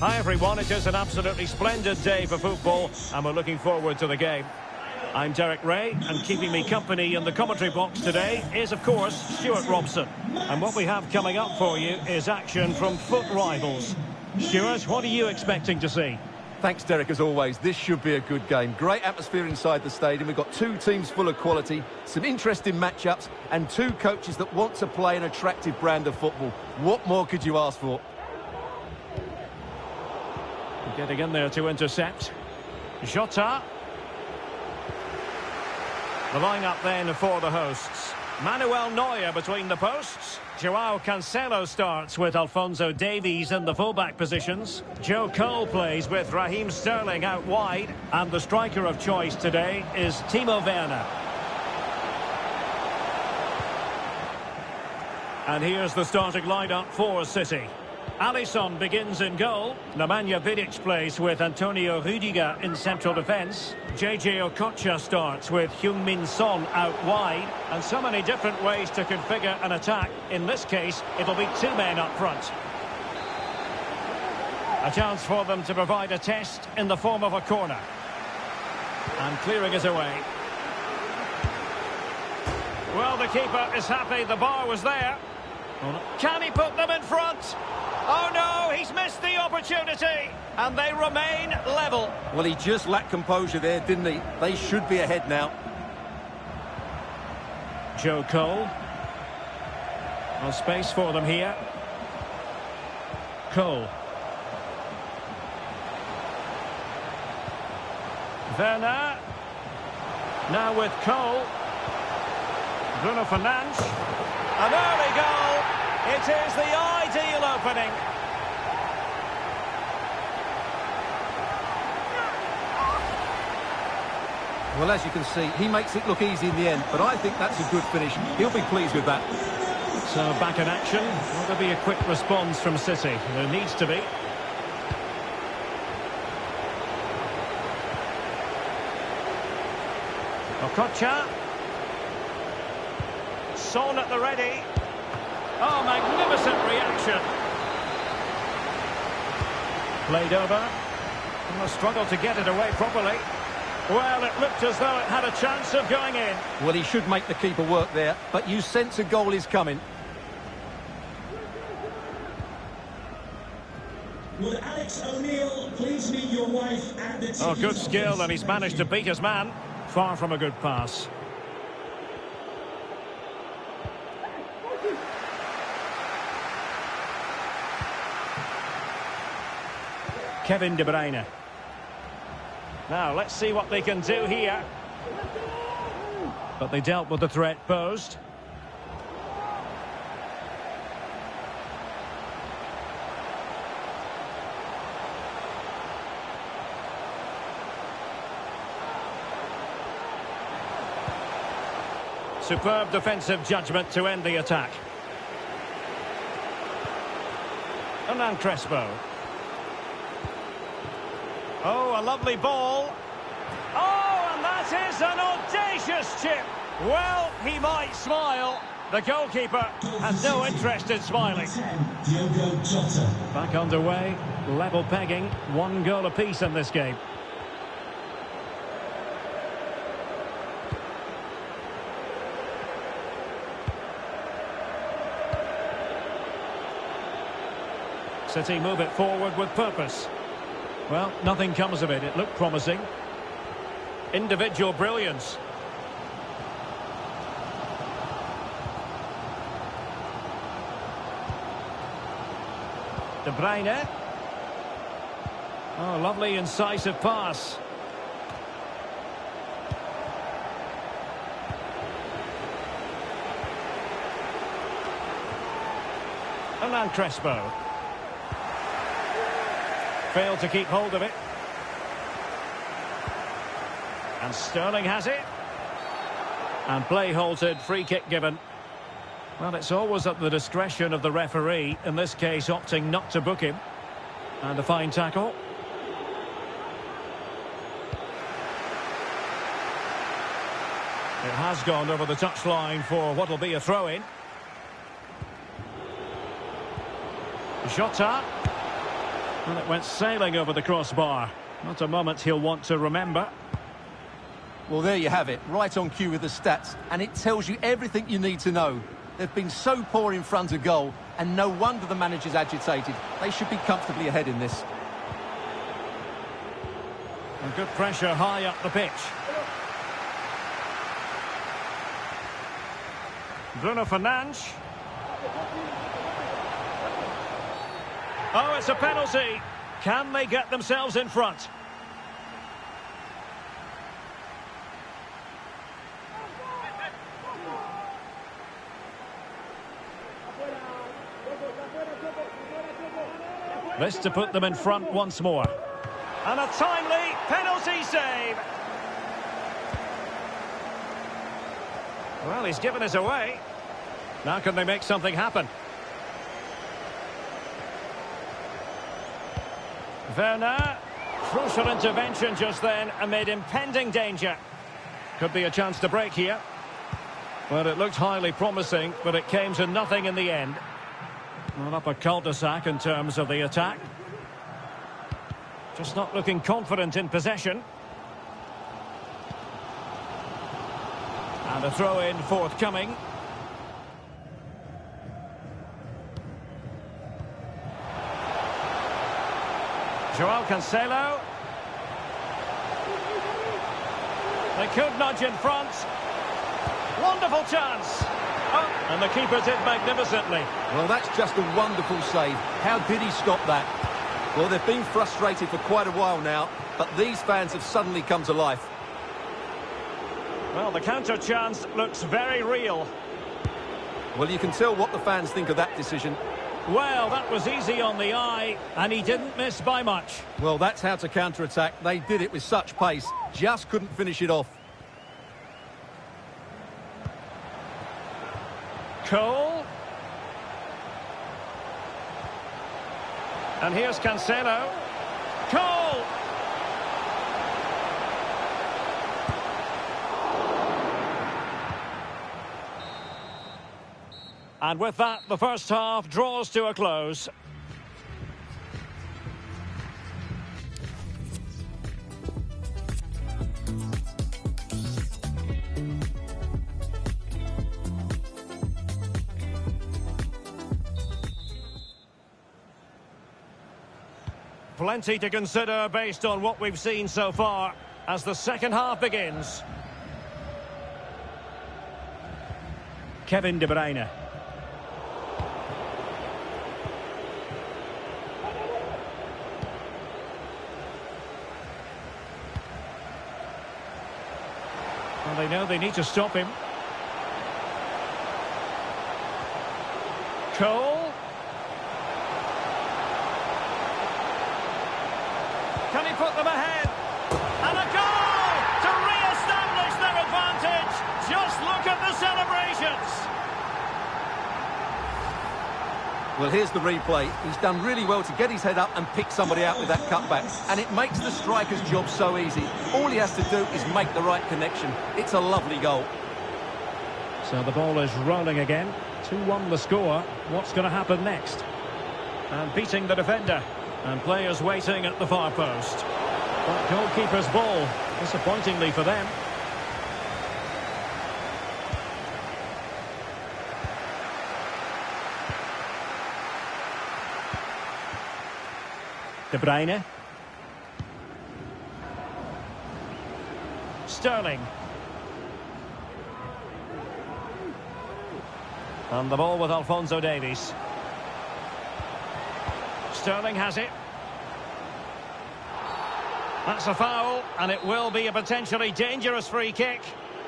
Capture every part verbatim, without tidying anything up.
Hi everyone, it is an absolutely splendid day for football and we're looking forward to the game. I'm Derek Ray, and keeping me company in the commentary box today is, of course, Stuart Robson. And what we have coming up for you is action from foot rivals. Stuart, what are you expecting to see? Thanks, Derek, as always. This should be a good game. Great atmosphere inside the stadium. We've got two teams full of quality, some interesting matchups, and two coaches that want to play an attractive brand of football. What more could you ask for? Getting in there to intercept. Jota. The line-up then for the hosts. Manuel Neuer between the posts. Joao Cancelo starts with Alphonso Davies in the fullback positions. Joe Cole plays with Raheem Sterling out wide. And the striker of choice today is Timo Werner. And here's the starting lineup for City. Alisson begins in goal. Nemanja Vidic plays with Antonio Rudiger in central defence. J J Okocha starts with Heung-min Son out wide. And so many different ways to configure an attack. In this case, it'll be two men up front. A chance for them to provide a test in the form of a corner. And clearing it away. Well, the keeper is happy the bar was there. Can he put them in front? Oh no, he's missed the opportunity, and they remain level. Well, he just lacked composure there, didn't he? They should be ahead now. Joe Cole. Well, space for them here. Cole. Werner. Now with Cole. Bruno Fernandes. An early goal. It is the ideal opening. Well, as you can see, he makes it look easy in the end, but I think that's a good finish. He'll be pleased with that. So back in action. Will there be a quick response from City? There needs to be. Okocha. Son at the ready. Oh, magnificent reaction. Played over. And a struggle to get it away properly. Well, it looked as though it had a chance of going in. Well, he should make the keeper work there, but you sense a goal is coming. Would Alex O'Neill please meet your wife at the Oh, good skill, and he's managed to beat his man. Far from a good pass. Kevin De Bruyne. Now, let's see what they can do here. But they dealt with the threat posed. Superb defensive judgment to end the attack. Hernan Crespo. Oh, a lovely ball. Oh, and that is an audacious chip. Well, he might smile. The goalkeeper has no interest in smiling. Diogo Jota. Back underway. Level pegging. One goal apiece in this game. City move it forward with purpose. Well, nothing comes of it. It looked promising. Individual brilliance. De Bruyne. Oh, lovely incisive pass. Hernan Crespo. Failed to keep hold of it. And Sterling has it. And play halted, free kick given. Well, it's always at the discretion of the referee, in this case opting not to book him. And a fine tackle. It has gone over the touchline for what will be a throw-in. And it went sailing over the crossbar. Not a moment he'll want to remember. Well, there you have it, right on cue with the stats, and it tells you everything you need to know. They've been so poor in front of goal, and no wonder the manager's agitated. They should be comfortably ahead in this. And good pressure high up the pitch. Bruno Fernandes. Oh, it's a penalty. Can they get themselves in front? This to put them in front once more. And a timely penalty save. Well, he's given us away. Now can they make something happen? Werner. Crucial intervention just then amid impending danger. Could be a chance to break here. Well, it looked highly promising, but it came to nothing in the end. Well, up a cul-de-sac in terms of the attack. Just not looking confident in possession. And a throw-in forthcoming. Joao Cancelo. They could nudge in front. Wonderful chance. Oh, and the keeper did magnificently. Well, that's just a wonderful save. How did he stop that? Well, they've been frustrated for quite a while now, but these fans have suddenly come to life. Well, the counter chance looks very real. Well, you can tell what the fans think of that decision. Well, that was easy on the eye, and he didn't miss by much. Well, that's how to counter-attack. They did it with such pace, just couldn't finish it off. Cole. And here's Cancelo. Cole. And with that, the first half draws to a close. Plenty to consider based on what we've seen so far as the second half begins. Kevin De Bruyne. Well, they know they need to stop him. Cole. Can he put them ahead? And a goal to re-establish their advantage. Just look at the celebrations. Well, here's the replay. He's done really well to get his head up and pick somebody out with that cutback. And it makes the striker's job so easy. All he has to do is make the right connection. It's a lovely goal. So the ball is rolling again. two one the score. What's going to happen next? And beating the defender. And players waiting at the far post. But goalkeeper's ball, disappointingly for them. De Bruyne. Sterling. And the ball with Alphonso Davies. Sterling has it. That's a foul, and it will be a potentially dangerous free kick.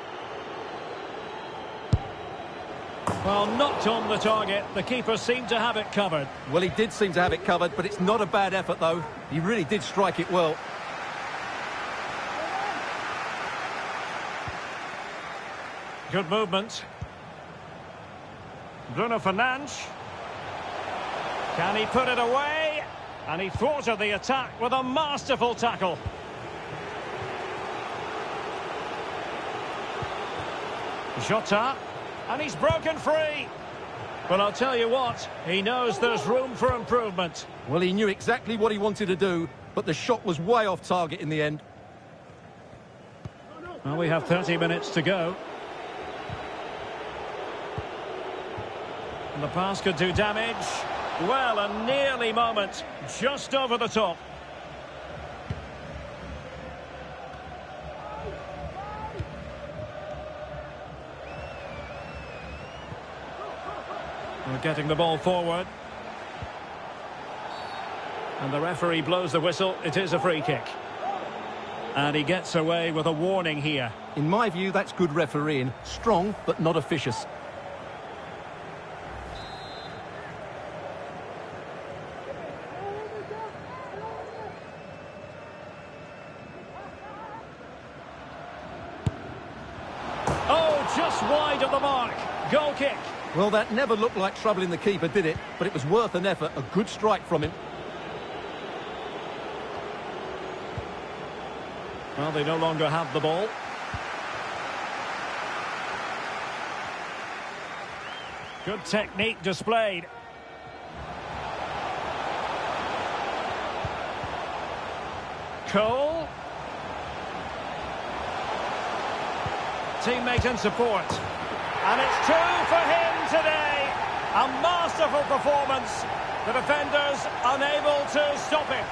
Well, not on the target. The keeper seemed to have it covered. Well, he did seem to have it covered, but it's not a bad effort, though. He really did strike it well. Good movement. Bruno Fernandes. Can he put it away? And he thwarted the attack with a masterful tackle. Jota. And he's broken free. Well, I'll tell you what, he knows there's room for improvement. Well, he knew exactly what he wanted to do, but the shot was way off target in the end. Well, we have thirty minutes to go. And the pass could do damage. Well, a nearly moment, just over the top. We're getting the ball forward. And the referee blows the whistle. It is a free kick. And he gets away with a warning here. In my view, that's good refereeing. Strong, but not officious. Oh, just wide of the mark. Goal kick. Well, that never looked like troubling the keeper, did it? But it was worth an effort. A good strike from him. Well, they no longer have the ball. Good technique displayed. Cole. Teammate in support. And it's two for him today. A masterful performance. The defenders unable to stop him.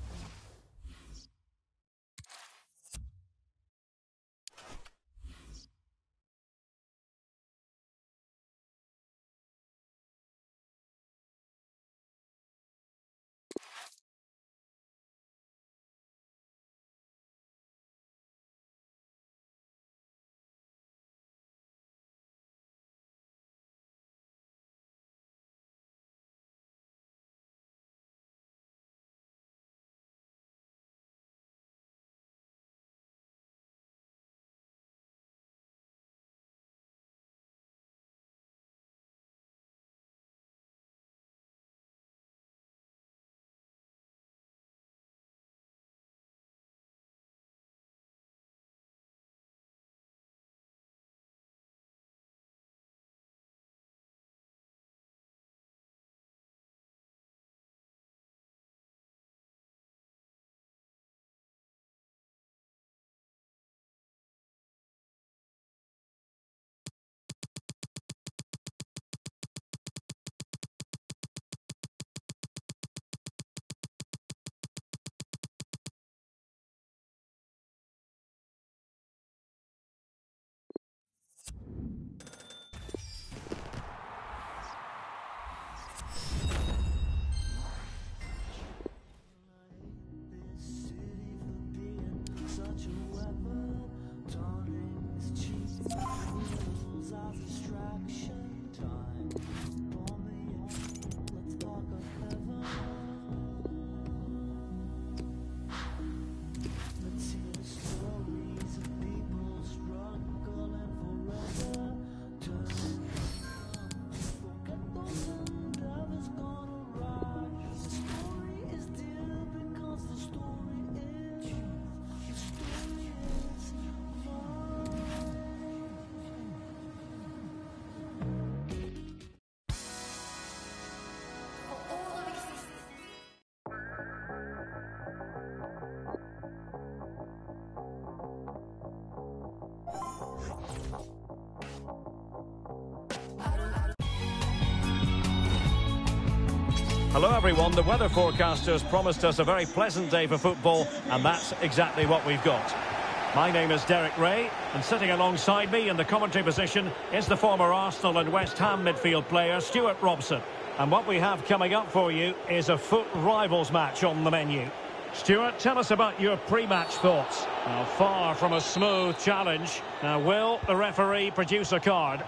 Hello everyone, the weather forecasters promised us a very pleasant day for football, and that's exactly what we've got. My name is Derek Ray, and sitting alongside me in the commentary position is the former Arsenal and West Ham midfield player Stuart Robson. And what we have coming up for you is a foot rivals match on the menu. Stuart, tell us about your pre-match thoughts. Now, far from a smooth challenge. Now, will the referee produce a card?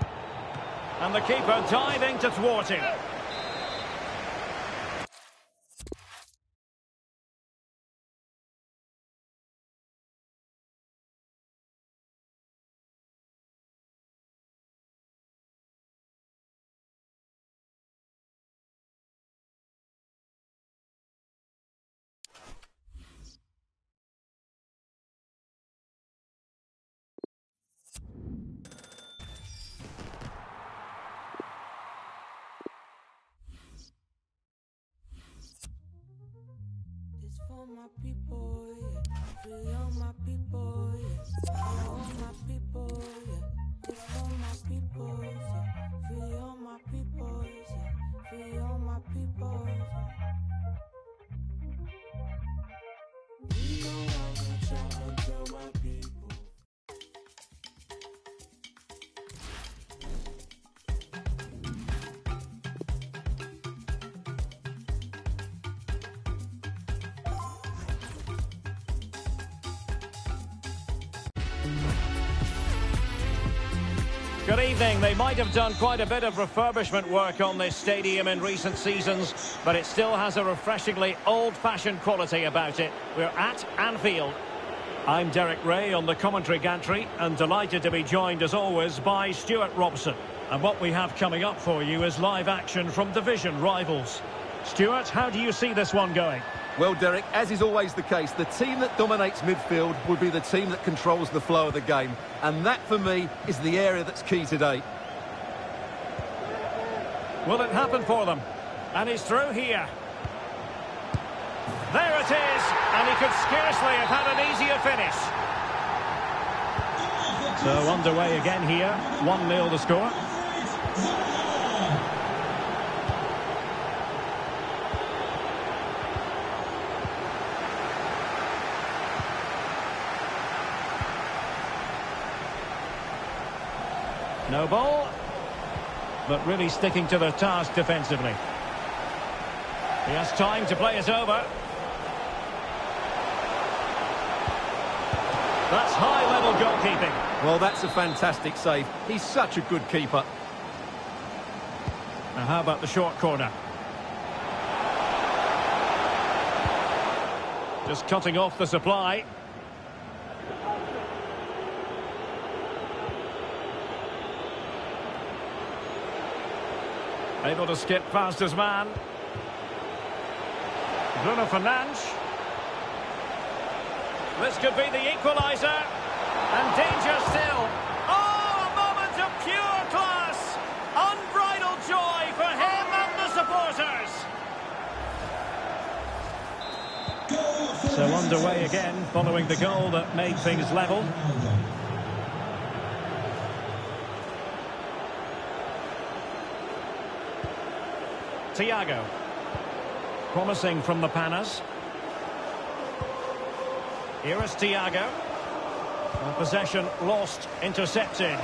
And the keeper diving to thwart him. It's for my people, yeah. Free all my people, yeah. For all my people, yeah. It's for my people, yeah. Free all my people, yeah. Free all my people, yeah. We don't want to travel to my people. Good evening. They might have done quite a bit of refurbishment work on this stadium in recent seasons, but it still has a refreshingly old-fashioned quality about it. We're at Anfield. I'm Derek Ray on the commentary gantry, and delighted to be joined as always by Stuart Robson. And what we have coming up for you is live action from division rivals. Stuart, how do you see this one going? Well, Derek, as is always the case, the team that dominates midfield will be the team that controls the flow of the game. And that, for me, is the area that's key today. Will it happen for them? And he's through here. There it is! And he could scarcely have had an easier finish. So underway again here. one nil the score. No ball, but really sticking to the task defensively. He has time to play it over. That's high-level goalkeeping. Well, that's a fantastic save. He's such a good keeper. Now, how about the short corner? Just cutting off the supply. Able to skip past his man. Bruno Fernandes. This could be the equaliser. And danger still. Oh, a moment of pure class. Unbridled joy for him and the supporters. So underway again, following the goal that made things level. Thiago. Promising from the Panas. Here is Thiago. And possession lost, intercepted.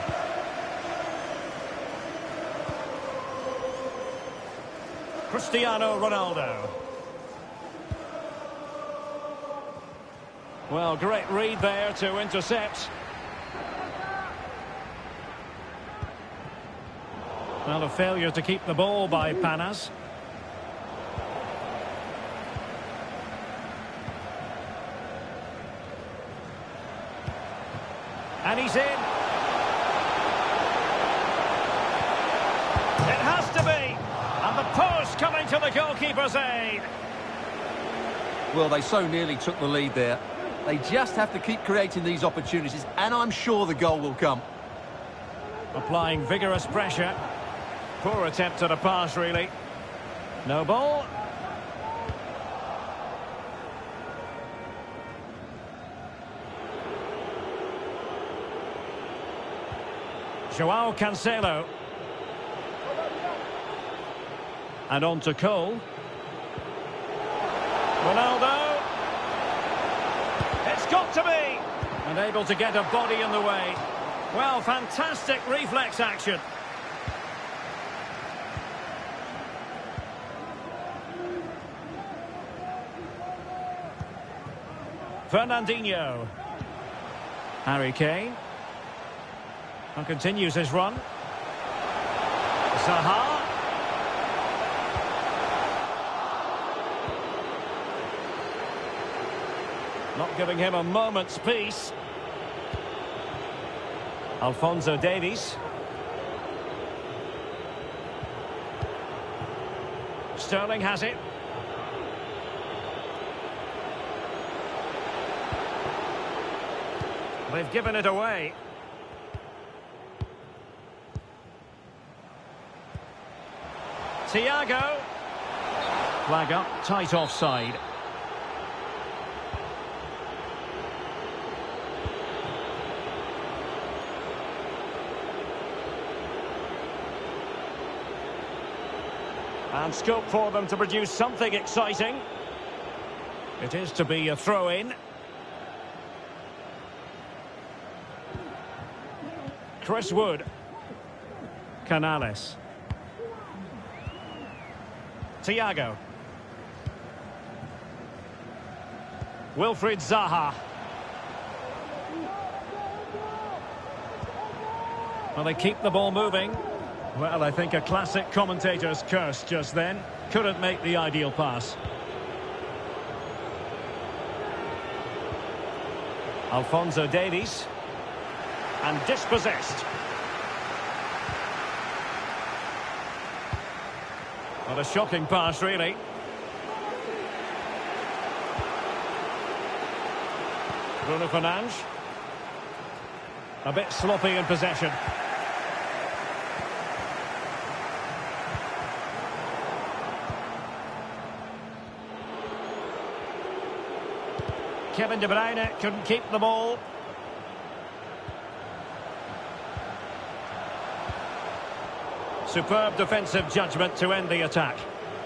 Cristiano Ronaldo. Well, great read there to intercept. Well, a failure to keep the ball by Panas. And he's in. It has to be. And the post coming to the goalkeeper's aid. Well, they so nearly took the lead there. They just have to keep creating these opportunities, and I'm sure the goal will come. Applying vigorous pressure. Poor attempt at a pass, really. No ball. Joao Cancelo. And on to Cole. Ronaldo. It's got to be. And able to get a body in the way. Well, fantastic reflex action. Fernandinho. Harry Kane. And continues his run. Zaha. Not giving him a moment's peace. Alphonso Davies. Sterling has it. They've given it away. Thiago. Flag up, tight offside. And scope for them to produce something exciting. It is to be a throw-in. Chris Wood. Canales. Thiago. Wilfried Zaha. Well, they keep the ball moving. Well, I think a classic commentator's curse just then. Couldn't make the ideal pass. Alphonso Davies. And dispossessed. What a shocking pass, really. Bruno Fernandes. A bit sloppy in possession. Kevin De Bruyne couldn't keep the ball. Superb defensive judgment to end the attack.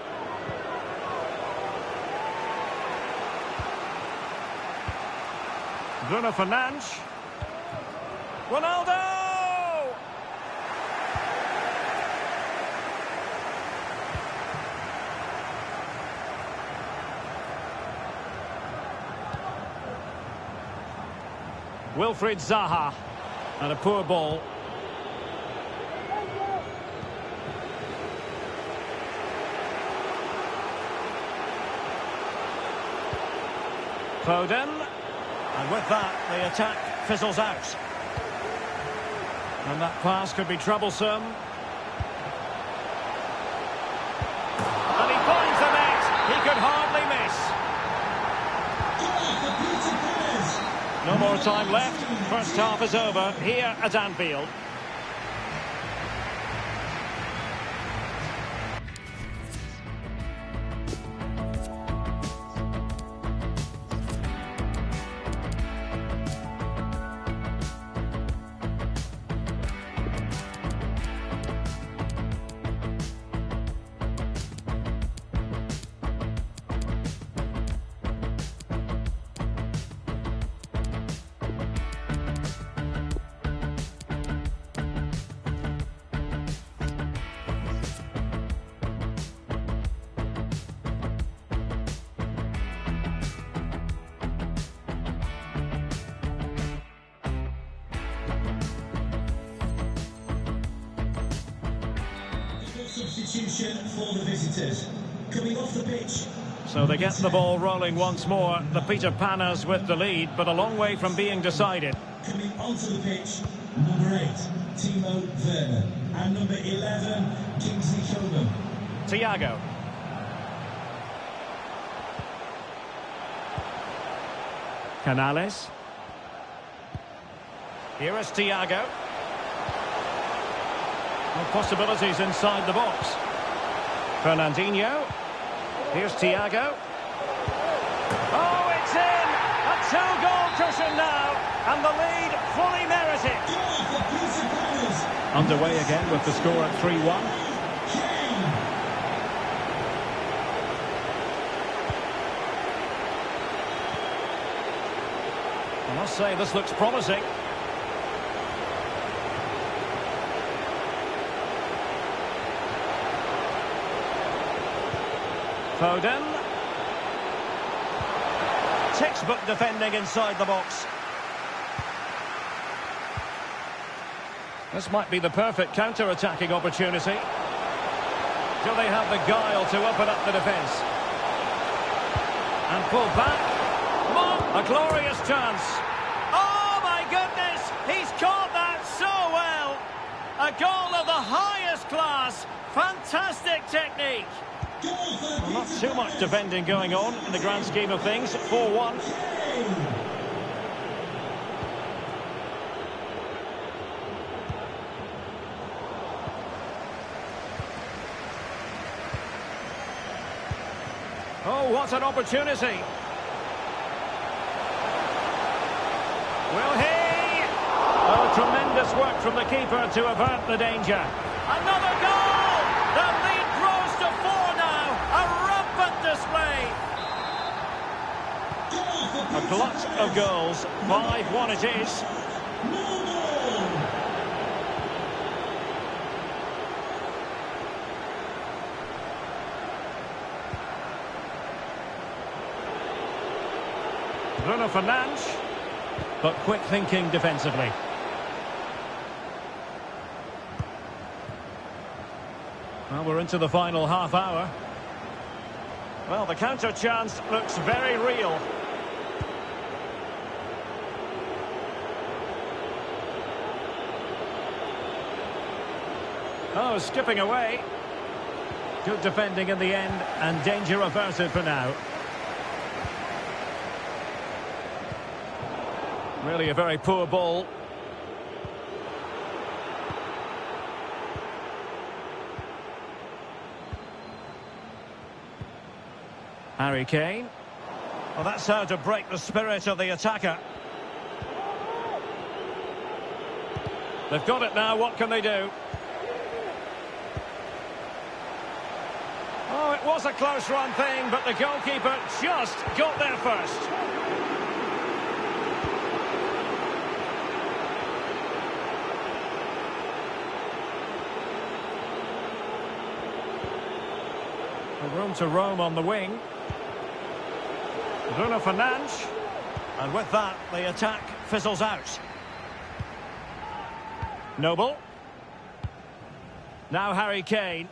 Bruno Fernandes. Ronaldo! Wilfried Zaha. And a poor ball. Foden. And with that, the attack fizzles out. And that pass could be troublesome. And he finds the net. He could hardly miss. No more time left. First half is over here at Anfield. Substitution for the visitors. Coming off the pitch. So they get the ball rolling once more. The Peter Panas with the lead, but a long way from being decided. Coming onto the pitch, number eight, Timo Werner. And number eleven, Kingsley Coman. Thiago. Canales. Here is Thiago. No possibilities inside the box. Fernandinho. Here's Thiago. Oh, it's in! A two-goal cushion now, and the lead fully merited. Underway again with the score at three one. I must say, this looks promising. Foden. Textbook defending inside the box. This might be the perfect counter-attacking opportunity. Do they have the guile to open up the defence? And pull back. A glorious chance. Oh my goodness! He's caught that so well. A goal of the highest class. Fantastic technique. Well, not too much defending going on in the grand scheme of things. four one. Oh, what an opportunity. Will he? Oh, tremendous work from the keeper to avert the danger. Another goal! The lead grows to four A glut of goals. five one it is. Bruno Fernandes, but quick thinking defensively. Well, we're into the final half hour. Well, the counter chance looks very real. Oh, skipping away. Good defending in the end, and danger averted for now. Really a very poor ball. Harry Kane. Well, that's how to break the spirit of the attacker. They've got it now, what can they do? Oh, it was a close run thing, but the goalkeeper just got there first. Room to roam on the wing. Bruno Fernandes. And with that, the attack fizzles out. Noble. Now Harry Kane.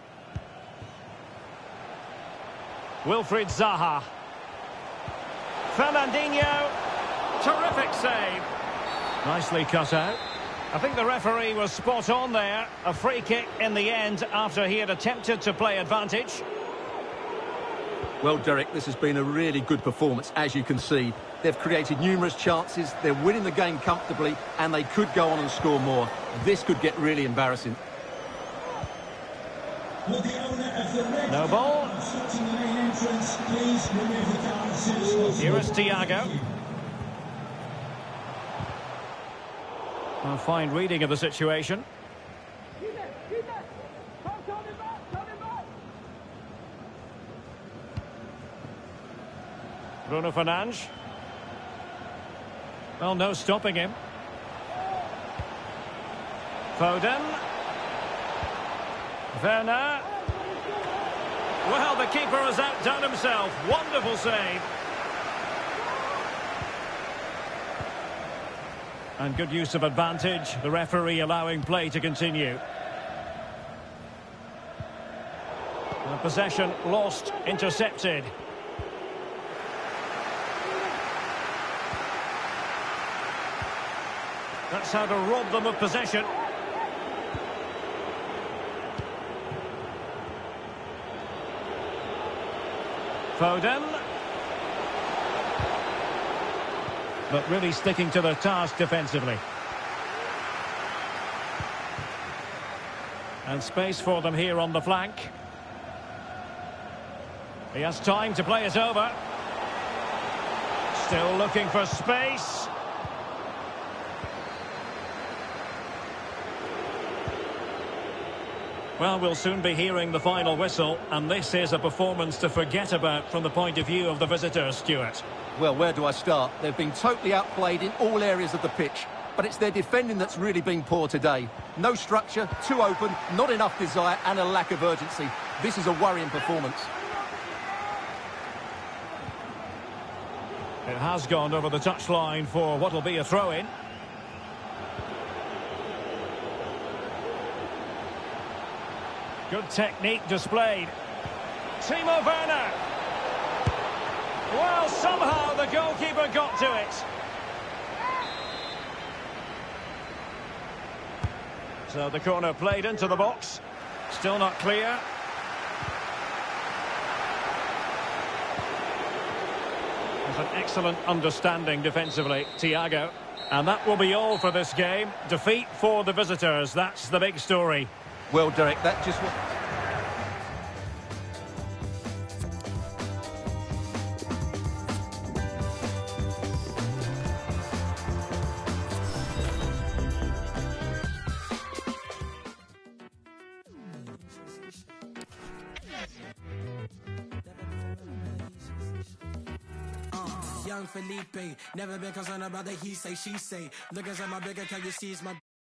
Wilfried Zaha. Fernandinho. Terrific save. Nicely cut out. I think the referee was spot on there. A free kick in the end after he had attempted to play advantage. Well, Derek, this has been a really good performance, as you can see. They've created numerous chances, they're winning the game comfortably, and they could go on and score more. This could get really embarrassing. Will the owner of the red No ball. obstructing the main entrance, please remove the car as soon as possible. Here is Thiago. A fine reading of the situation. Bruno Fernandes. Well, no stopping him. Foden. Werner. Well, the keeper has outdone himself. Wonderful save. And good use of advantage. The referee allowing play to continue. And possession lost, intercepted. That's how to rob them of possession. Foden. But really sticking to the task defensively. And space for them here on the flank. He has time to play it over. Still looking for space. Well, we'll soon be hearing the final whistle, and this is a performance to forget about from the point of view of the visitors, Stuart. Well, where do I start? They've been totally outplayed in all areas of the pitch, but it's their defending that's really been poor today. No structure, too open, not enough desire, and a lack of urgency. This is a worrying performance. It has gone over the touchline for what will be a throw-in. Good technique displayed. Timo Werner. Well, somehow the goalkeeper got to it. So the corner played into the box. Still not clear. There's an excellent understanding defensively, Thiago. And that will be all for this game. Defeat for the visitors. That's the big story. Well, Derek, that just... young Felipe. Never been concerned about the he say, she say. Look inside my bigger, can you see it's my